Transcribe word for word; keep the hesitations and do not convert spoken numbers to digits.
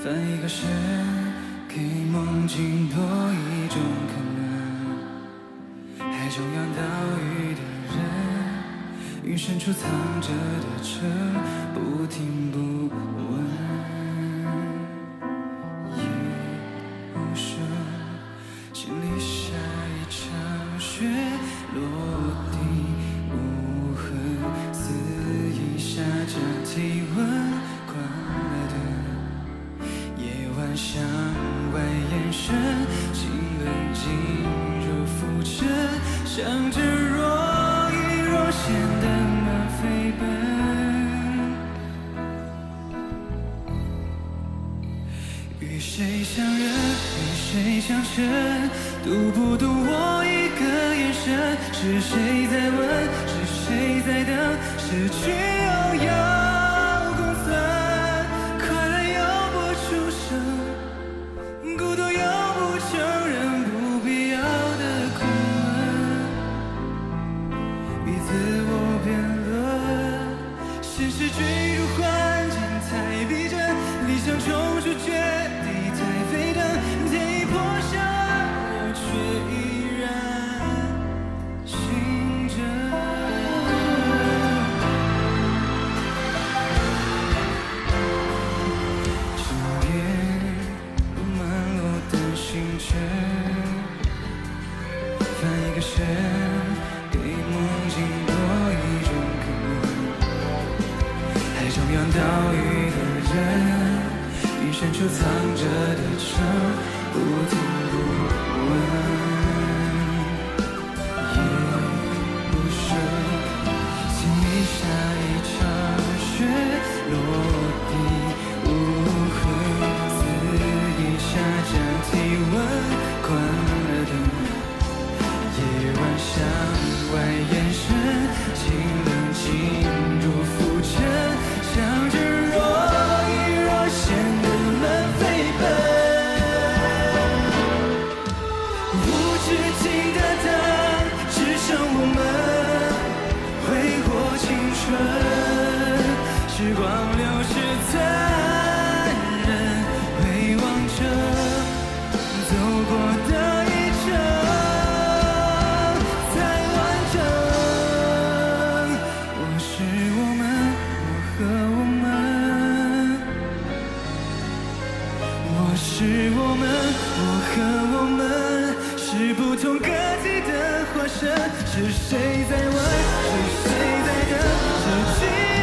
翻一个身，给梦境多一种可能。海中央岛屿的人，云深处藏着的车，不停不问。夜无声，心里下一场雪，落地无痕，肆意下着体温。 向外延伸，心冷静如浮沉，向着若隐若现的门飞奔。与谁相认，与谁相称，读不读我一个眼神？是谁在问，是谁在等？失去又要。 岛屿的人，云深处藏着的车，不停不问。夜无声，心里下一场雪，落地无痕，肆意下降体温，关了灯。夜晚向外延伸，情冷静如浮沉。 向着若隐若现的门飞奔，无止境的等，只剩我们挥霍青春。时光流逝残忍，回望着走过的一程才完整。我是我们。 和我们，我是我们，我和我们是不同个体的化身。是谁在问？是谁在等？失去。